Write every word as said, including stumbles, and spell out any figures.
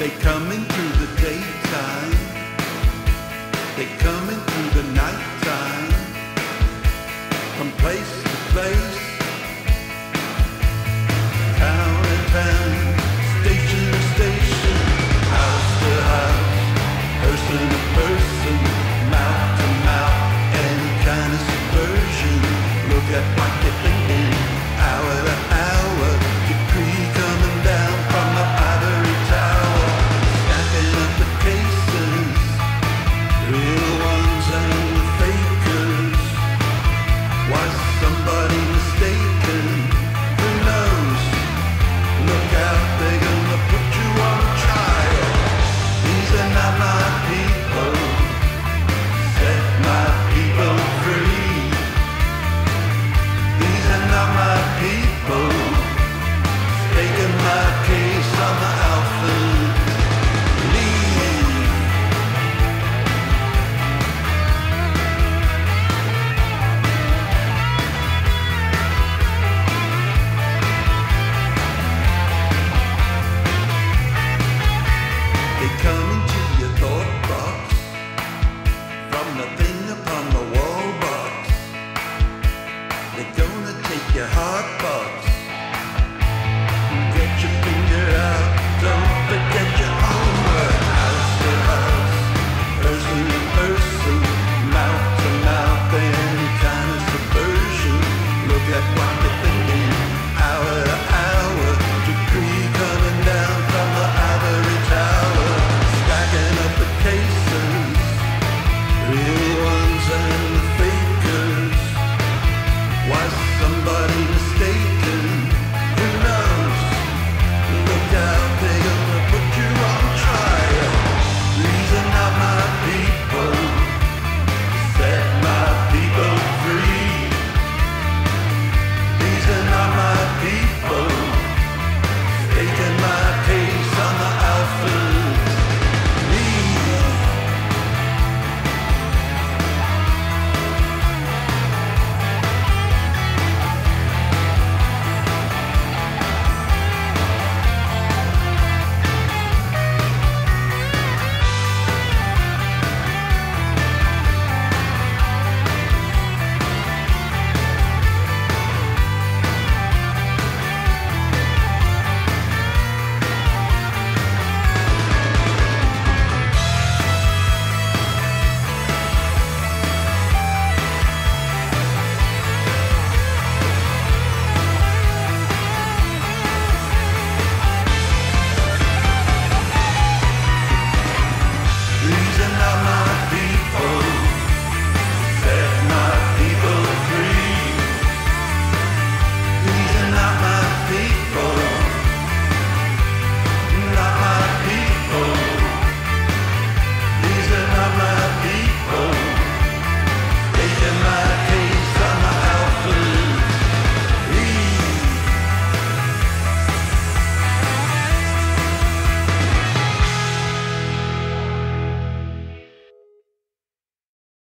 They coming through the daytime, they coming through the nighttime, from place to place, town to town, station to station, house to house, person to person, mouth to mouth, any kind of subversion. Look at what you're thinking, hour to hour, decree coming down from the ivory tower, stacking up the cases, real ones and the fakers. Was somebody mistaken? Who knows? Look out, they're gonna put you on trial. These are not my people, set my people free. These are not my people, staking my case on the ALFORD plea. They come into your thought box, from the thing upon the wall box. They're gonna take your heart